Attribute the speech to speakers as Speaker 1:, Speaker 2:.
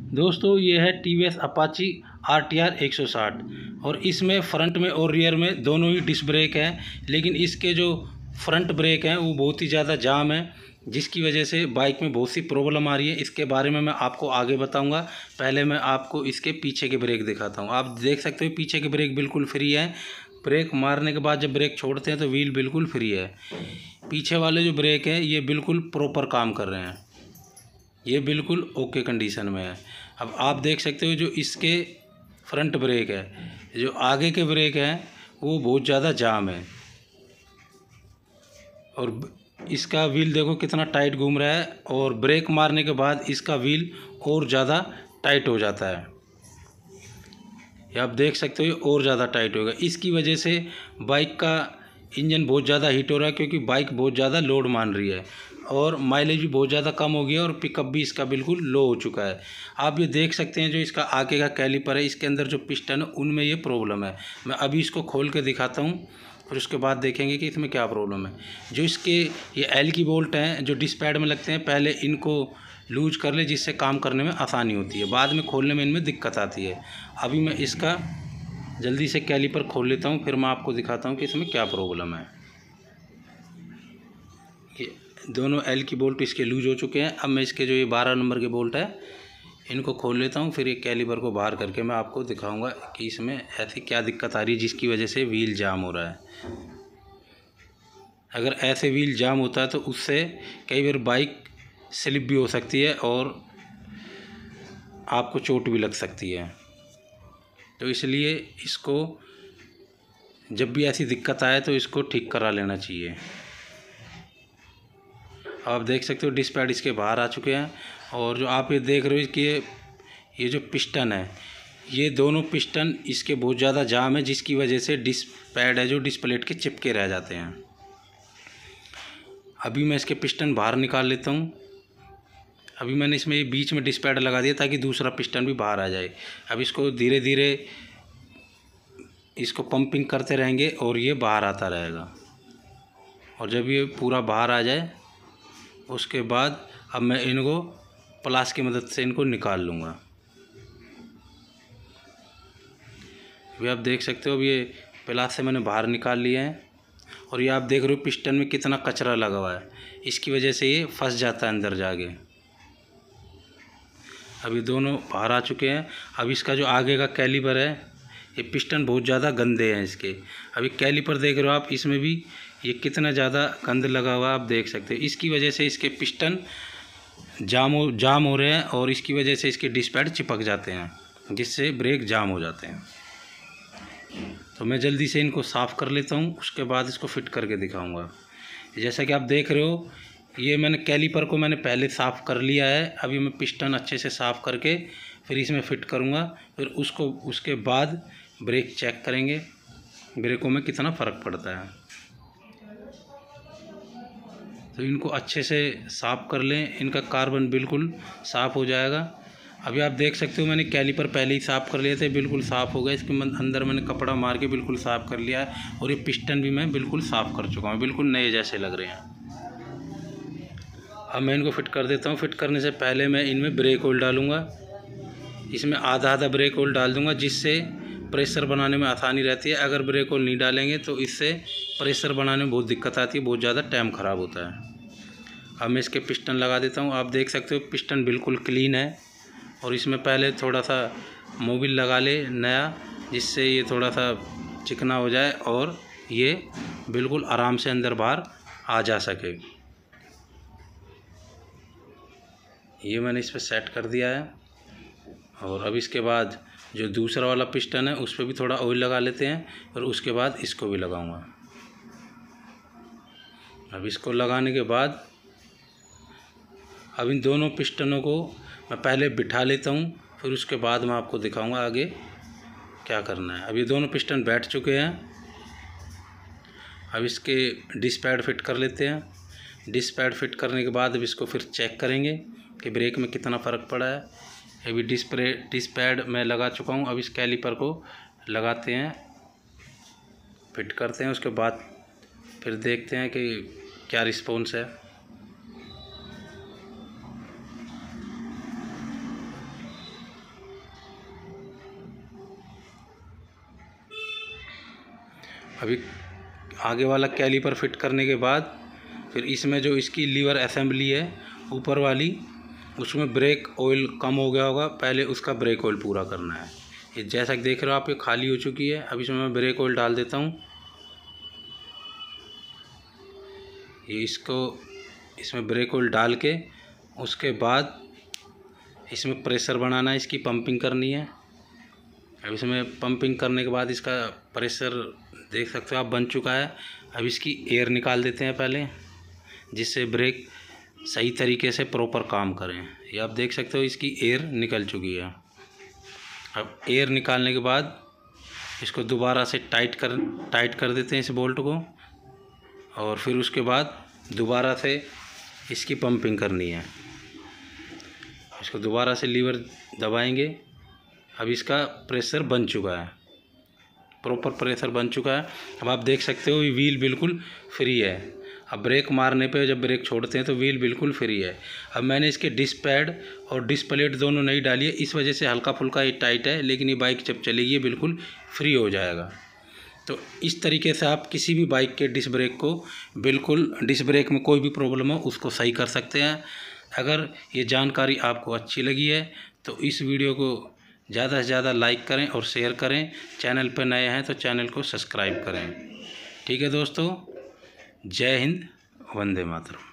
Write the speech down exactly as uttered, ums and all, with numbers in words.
Speaker 1: दोस्तों ये है T V S Apache R T R एक सौ साठ और इसमें फ्रंट में और रियर में दोनों ही डिस्क ब्रेक हैं, लेकिन इसके जो फ्रंट ब्रेक हैं वो बहुत ही ज़्यादा जाम है, जिसकी वजह से बाइक में बहुत सी प्रॉब्लम आ रही है। इसके बारे में मैं आपको आगे बताऊंगा। पहले मैं आपको इसके पीछे के ब्रेक दिखाता हूं। आप देख सकते हो पीछे के ब्रेक बिल्कुल फ्री है। ब्रेक मारने के बाद जब ब्रेक छोड़ते हैं तो व्हील बिल्कुल फ्री है। पीछे वाले जो ब्रेक हैं ये बिल्कुल प्रॉपर काम कर रहे हैं, ये बिल्कुल ओके कंडीशन में है। अब आप देख सकते हो जो इसके फ्रंट ब्रेक है, जो आगे के ब्रेक हैं वो बहुत ज़्यादा जाम है और इसका व्हील देखो कितना टाइट घूम रहा है और ब्रेक मारने के बाद इसका व्हील और ज़्यादा टाइट हो जाता है। ये आप देख सकते हो और ज़्यादा टाइट होगा। इसकी वजह से बाइक का इंजन बहुत ज़्यादा हीट हो रहा है, क्योंकि बाइक बहुत ज़्यादा लोड मान रही है और माइलेज भी बहुत ज़्यादा कम हो गया और पिकअप भी इसका बिल्कुल लो हो चुका है। आप ये देख सकते हैं जो इसका आगे का कैलिपर है, इसके अंदर जो पिस्टन है उनमें ये प्रॉब्लम है। मैं अभी इसको खोल के दिखाता हूँ, फिर उसके बाद देखेंगे कि इसमें क्या प्रॉब्लम है। जो इसके ये एल की बोल्ट हैं जो डिस्क पैड में लगते हैं, पहले इनको लूज कर ले, जिससे काम करने में आसानी होती है। बाद में खोलने में इनमें दिक्कत आती है। अभी मैं इसका जल्दी से कैलिपर खोल लेता हूँ, फिर मैं आपको दिखाता हूँ कि इसमें क्या प्रॉब्लम है। ये दोनों एल की बोल्ट इसके लूज हो चुके हैं। अब मैं इसके जो ये बारह नंबर के बोल्ट है इनको खोल लेता हूँ, फिर ये कैलिपर को बाहर करके मैं आपको दिखाऊंगा कि इसमें ऐसी क्या दिक्कत आ रही है जिसकी वजह से व्हील जाम हो रहा है। अगर ऐसे व्हील जाम होता है तो उससे कई बार बाइक स्लिप भी हो सकती है और आपको चोट भी लग सकती है। तो इसलिए इसको जब भी ऐसी दिक्कत आए तो इसको ठीक करा लेना चाहिए। आप देख सकते हो डिस्क पैड इसके बाहर आ चुके हैं और जो आप ये देख रहे हो कि ये ये जो पिस्टन है, ये दोनों पिस्टन इसके बहुत ज़्यादा जाम है, जिसकी वजह से डिस्क पैड है जो डिस्क प्लेट के चिपके रह जाते हैं। अभी मैं इसके पिस्टन बाहर निकाल लेता हूँ। अभी मैंने इसमें ये बीच में डिस्क पैड लगा दिया ताकि दूसरा पिस्टन भी बाहर आ जाए। अब इसको धीरे धीरे इसको पंपिंग करते रहेंगे और ये बाहर आता रहेगा, और जब ये पूरा बाहर आ जाए उसके बाद अब मैं इनको प्लास की मदद से इनको निकाल लूँगा। अभी आप देख सकते हो अब ये प्लास से मैंने बाहर निकाल लिए हैं और ये आप देख रहे हो पिस्टन में कितना कचरा लगा हुआ है, इसकी वजह से ये फंस जाता है अंदर जाके। अभी दोनों बाहर आ चुके हैं। अब इसका जो आगे का कैलिपर है, ये पिस्टन बहुत ज़्यादा गंदे हैं इसके। अभी कैलिपर देख रहे हो आप, इसमें भी ये कितना ज़्यादा गंद लगा हुआ आप देख सकते हो। इसकी वजह से इसके पिस्टन जाम हो जाम हो रहे हैं और इसकी वजह से इसके डिस्क पैड चिपक जाते हैं, जिससे ब्रेक जाम हो जाते हैं। तो मैं जल्दी से इनको साफ़ कर लेता हूँ, उसके बाद इसको फिट करके दिखाऊँगा। जैसा कि आप देख रहे हो ये मैंने कैलिपर को मैंने पहले साफ़ कर लिया है। अभी मैं पिस्टन अच्छे से साफ़ करके फिर इसमें फ़िट करूँगा, फिर उसको उसके बाद ब्रेक चेक करेंगे, ब्रेकों में कितना फ़र्क पड़ता है। तो इनको अच्छे से साफ़ कर लें, इनका कार्बन बिल्कुल साफ़ हो जाएगा। अभी आप देख सकते हो मैंने कैलिपर पहले ही साफ़ कर लिए थे, बिल्कुल साफ़ हो गया। इसके अंदर मैंने कपड़ा मार के बिल्कुल साफ़ कर लिया है और ये पिस्टन भी मैं बिल्कुल साफ़ कर चुका हूँ, बिल्कुल नए जैसे लग रहे हैं। अब मैं इनको फिट कर देता हूँ। फिट करने से पहले मैं इनमें ब्रेक ऑयल डालूँगा। इसमें आधा आधा ब्रेक ऑयल डाल दूँगा, जिससे प्रेशर बनाने में आसानी रहती है। अगर ब्रेक ऑयल नहीं डालेंगे तो इससे प्रेशर बनाने में बहुत दिक्कत आती है, बहुत ज़्यादा टाइम ख़राब होता है। अब मैं इसके पिस्टन लगा देता हूँ। आप देख सकते हो पिस्टन बिल्कुल क्लीन है और इसमें पहले थोड़ा सा मोबिल लगा ले नया, जिससे ये थोड़ा सा चिकना हो जाए और ये बिल्कुल आराम से अंदर बाहर आ जा सके। ये मैंने इस पर सेट कर दिया है और अब इसके बाद जो दूसरा वाला पिस्टन है उस पर भी थोड़ा ऑयल लगा लेते हैं और उसके बाद इसको भी लगाऊंगा। अब इसको लगाने के बाद अब इन दोनों पिस्टनों को मैं पहले बिठा लेता हूँ, फिर उसके बाद मैं आपको दिखाऊंगा आगे क्या करना है। अब ये दोनों पिस्टन बैठ चुके हैं। अब इसके डिस्क पैड फिट कर लेते हैं। डिस्क पैड फिट करने के बाद अब इसको फिर चेक करेंगे कि ब्रेक में कितना फ़र्क पड़ा है। अभी डिस्क डिस्क पैड मैं लगा चुका हूँ। अब इस कैलिपर को लगाते हैं, फिट करते हैं, उसके बाद फिर देखते हैं कि क्या रिस्पॉन्स है। अभी आगे वाला कैलिपर फिट करने के बाद फिर इसमें जो इसकी लीवर असेंबली है ऊपर वाली, उसमें ब्रेक ऑयल कम हो गया होगा, पहले उसका ब्रेक ऑयल पूरा करना है। ये जैसा कि देख रहे हो आप, ये खाली हो चुकी है। अब इसमें मैं ब्रेक ऑयल डाल देता हूँ। ये इसको इसमें ब्रेक ऑयल डाल के उसके बाद इसमें प्रेशर बनाना है, इसकी पंपिंग करनी है। अब इसमें पंपिंग करने के बाद इसका प्रेशर देख सकते हो आप बन चुका है। अब इसकी एयर निकाल देते हैं पहले, जिससे ब्रेक सही तरीके से प्रॉपर काम करें। ये आप देख सकते हो इसकी एयर निकल चुकी है। अब एयर निकालने के बाद इसको दोबारा से टाइट कर टाइट कर देते हैं इस बोल्ट को, और फिर उसके बाद दोबारा से इसकी पंपिंग करनी है। इसको दोबारा से लीवर दबाएंगे। अब इसका प्रेशर बन चुका है, प्रॉपर प्रेशर बन चुका है। अब आप देख सकते हो ये व्हील बिल्कुल फ्री है। अब ब्रेक मारने पे जब ब्रेक छोड़ते हैं तो व्हील बिल्कुल फ्री है। अब मैंने इसके डिस्क पैड और डिस्क प्लेट दोनों नहीं डाली है, इस वजह से हल्का फुल्का ये टाइट है, लेकिन ये बाइक जब चलेगी बिल्कुल फ्री हो जाएगा। तो इस तरीके से आप किसी भी बाइक के डिस्क ब्रेक को बिल्कुल, डिस्क ब्रेक में कोई भी प्रॉब्लम हो उसको सही कर सकते हैं। अगर ये जानकारी आपको अच्छी लगी है तो इस वीडियो को ज़्यादा से ज़्यादा लाइक करें और शेयर करें। चैनल पर नए हैं तो चैनल को सब्सक्राइब करें। ठीक है दोस्तों, जय हिंद, वंदे मातरम।